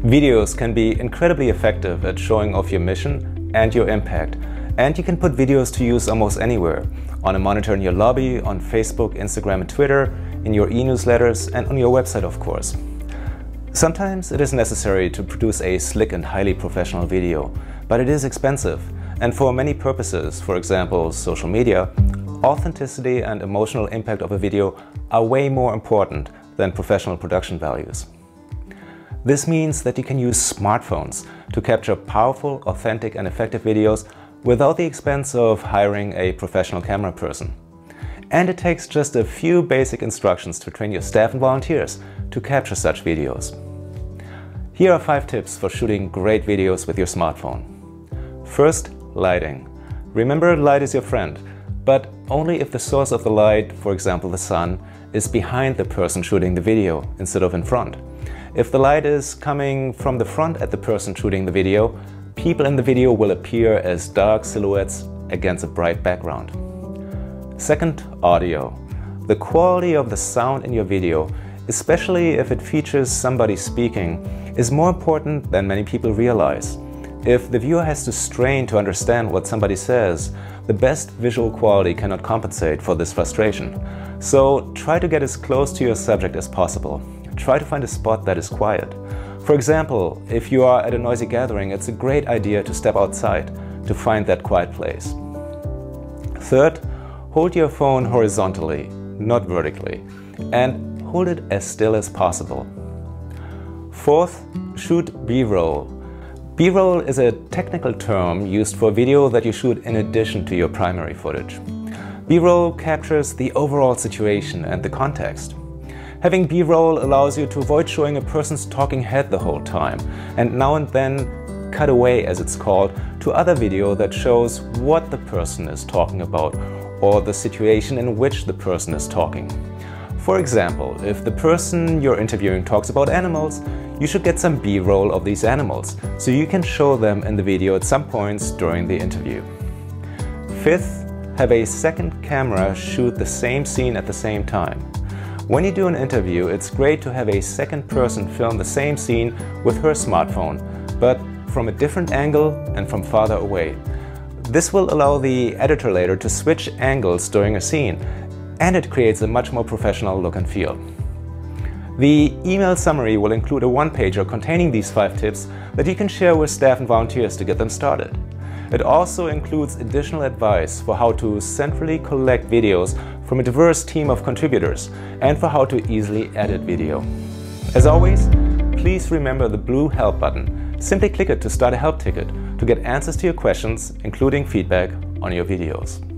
Videos can be incredibly effective at showing off your mission and your impact, and you can put videos to use almost anywhere, on a monitor in your lobby, on Facebook, Instagram and Twitter, in your e-newsletters and on your website, of course. Sometimes it is necessary to produce a slick and highly professional video, but it is expensive, and for many purposes, for example social media, authenticity and emotional impact of a video are way more important than professional production values. This means that you can use smartphones to capture powerful, authentic and effective videos without the expense of hiring a professional camera person. And it takes just a few basic instructions to train your staff and volunteers to capture such videos. Here are 5 tips for shooting great videos with your smartphone. First, lighting. Remember, light is your friend, but only if the source of the light, for example the sun, is behind the person shooting the video instead of in front. If the light is coming from the front at the person shooting the video, people in the video will appear as dark silhouettes against a bright background. Second, audio. The quality of the sound in your video, especially if it features somebody speaking, is more important than many people realize. If the viewer has to strain to understand what somebody says, the best visual quality cannot compensate for this frustration. So try to get as close to your subject as possible. Try to find a spot that is quiet. For example, if you are at a noisy gathering, it's a great idea to step outside to find that quiet place. Third, hold your phone horizontally, not vertically, and hold it as still as possible. Fourth, shoot B-roll. B-roll is a technical term used for video that you shoot in addition to your primary footage. B-roll captures the overall situation and the context. Having B-roll allows you to avoid showing a person's talking head the whole time, and now and then cut away, as it's called, to other video that shows what the person is talking about or the situation in which the person is talking. For example, if the person you're interviewing talks about animals, you should get some B-roll of these animals, so you can show them in the video at some points during the interview. Fifth, have a second camera shoot the same scene at the same time. When you do an interview, it's great to have a second person film the same scene with her smartphone, but from a different angle and from farther away. This will allow the editor later to switch angles during a scene, and it creates a much more professional look and feel. The email summary will include a one-pager containing these 5 tips that you can share with staff and volunteers to get them started. It also includes additional advice for how to centrally collect videos from a diverse team of contributors and for how to easily edit video. As always, please remember the blue help button. Simply click it to start a help ticket to get answers to your questions, including feedback on your videos.